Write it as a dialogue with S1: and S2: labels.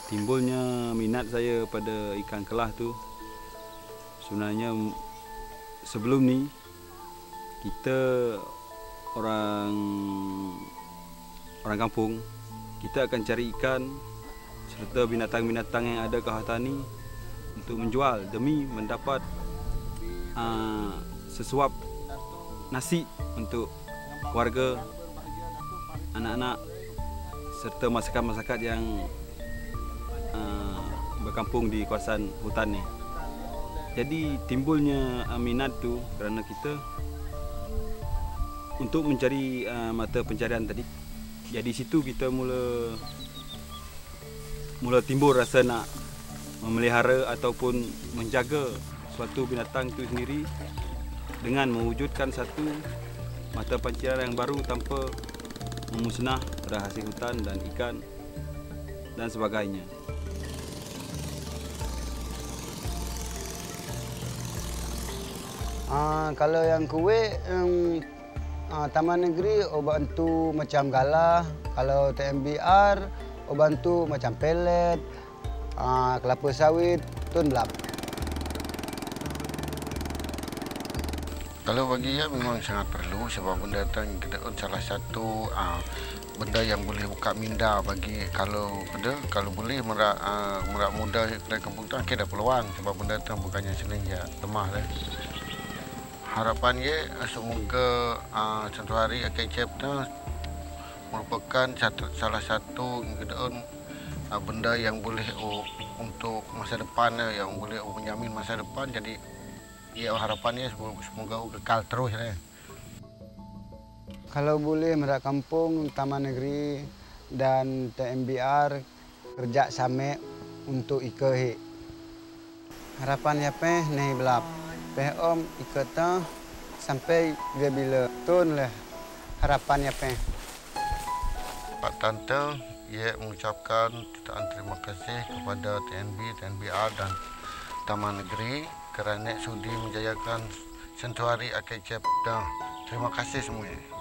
S1: Timbulnya minat saya pada ikan kelah tu sebenarnya sebelum ni kita orang kampung, kita akan cari ikan serta binatang-binatang yang ada ke hutan ni untuk menjual demi mendapat sesuap nasi untuk keluarga, anak-anak serta masyarakat-masyarakat yang berkampung di kawasan hutan ni. Jadi timbulnya minat tu kerana kita untuk mencari mata pencarian tadi. Jadi situ kita mula timbul rasa nak memelihara ataupun menjaga suatu binatang itu sendiri dengan mewujudkan satu mata pencarian yang baru tanpa memusnah pada hasil hutan dan ikan dan sebagainya.
S2: Kalau yang kuih, Taman Negeri bantu macam galah. Kalau TMBR bantu macam pelet, kelapa sawit, tun belap.
S3: Kalau bagi saya memang sangat perlu sebab benda tu salah satu benda yang boleh buka minda bagi kalau boleh merak muda kedai kampung tu ada peluang sebab benda tu bukannya senang je lemah dah. Harapan ye semoga Santuari Akekchep tu merupakan salah satu benda yang boleh untuk masa depan yang boleh menjamin masa depan. Jadi ya harapannya semoga kekal terus lah.
S2: Kalau boleh merak kampung, Taman Negeri dan TMBR kerja sama untuk ike. Harapan ya peh nahi belap. Peh om ikata sampai dia bila tun lah harapan ya peh.
S3: Pak Tante ia mengucapkan jutaan terima kasih kepada TNB, TNBR dan Taman Negeri kerana sudi menjayakan Santuari Akekchep. Terima kasih semuanya.